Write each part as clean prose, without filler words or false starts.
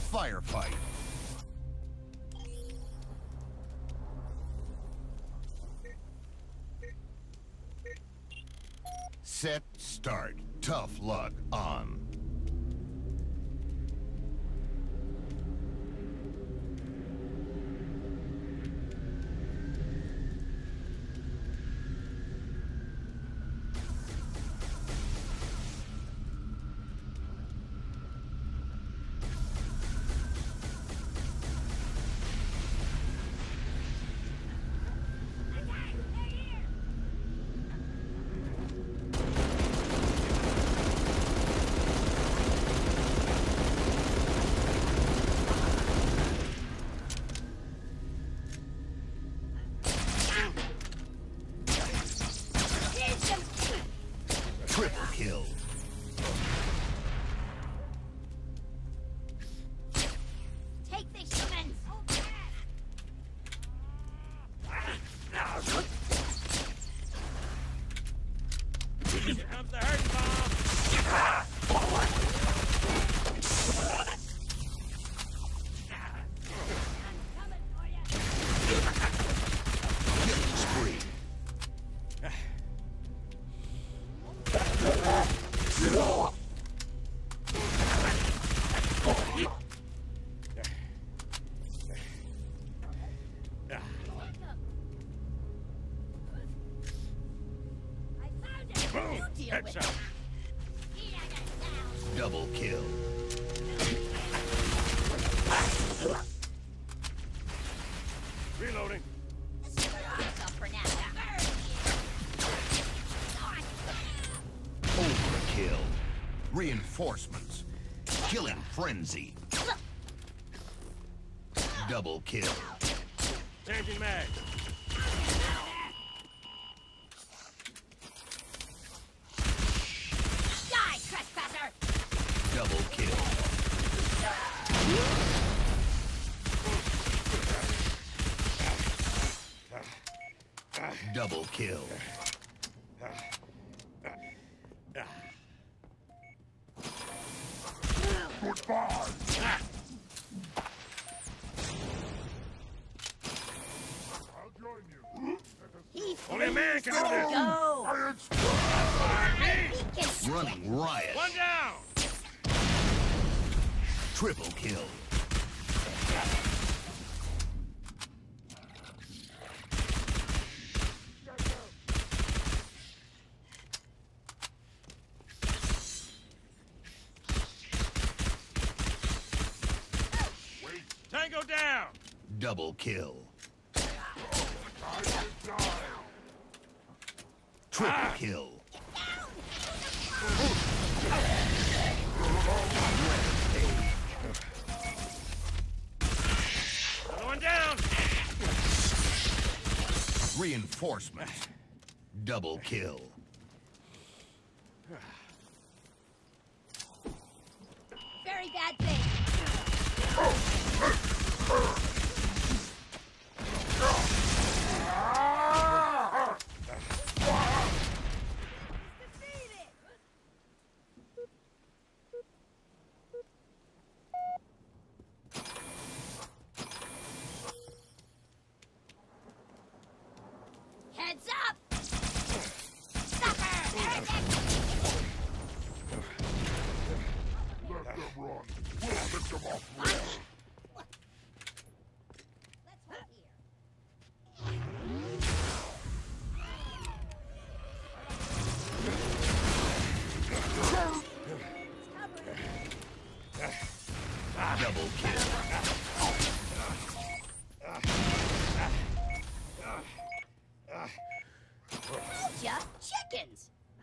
Firefight. Set, start. Tough luck on. Triple kill. Take these humans! Here comes the hurt bomb! Coming for you! Killing spree. I found it! Boom! You deal with Headshot! it. Double kill. Reloading! Yourself for now. Overkill. Reinforcements. Killing frenzy. Double kill. Changing mag! Die, trespasser! Double kill. Double kill. Goodbye! I'll join you. Only a man can do this! Go! Running riot. One down! Triple kill. Tango down! Double kill. Triple kill. Another one down! Reinforcements. Double kill. Very bad thing. Heads up! Sucker! Heretic! Let them run. We'll pick them off later. Let's hold here. Double kill. Told ya, chickens!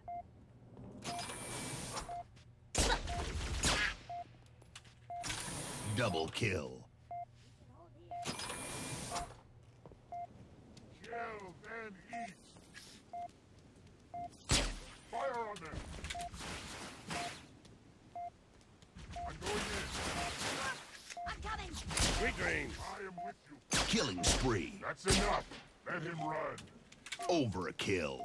Double kill. Hold here. Kill, then eat. Fire on them. I'm going in. I'm coming! Sweet dreams! I am with you. Killing spree. That's enough. Let him run. Overkill.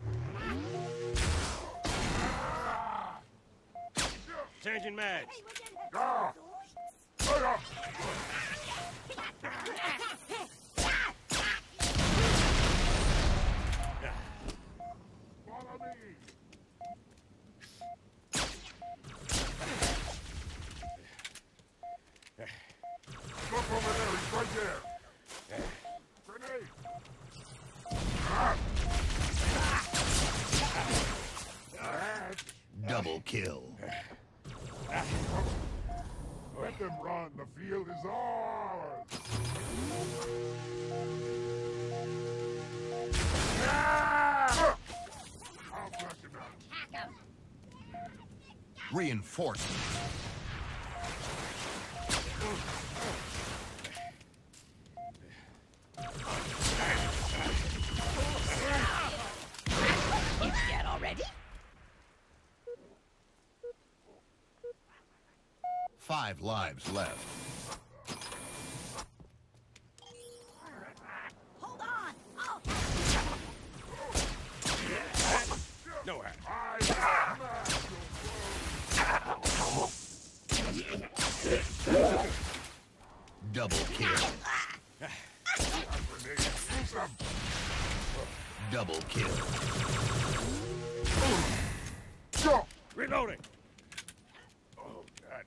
Changing mag! Hey, we're getting Ah! Hiya! Follow me! Look over there, he's right there! Grenade! Ah! Double kill. Let them run, the field is ours! Ah! I'll flush him out. Hack 'em. Reinforcements. It's dead already? 5 lives left. Hold on. I'll Nowhere. Double kill. Double kill. Go! Reloading. Oh, God.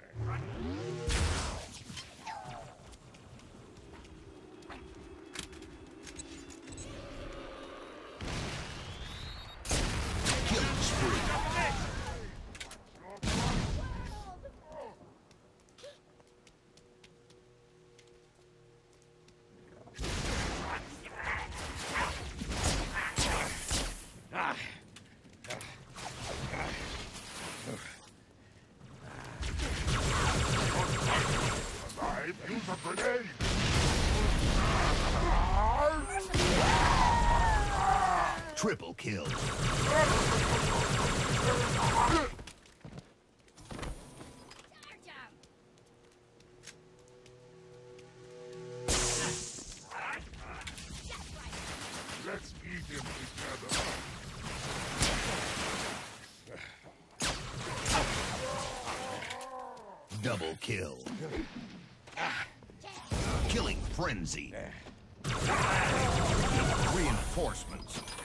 Killing spree. Ah. Alive, use a grenade! Triple kill. charge 'em. Let's eat him together. Double kill. Killing frenzy. Reinforcements.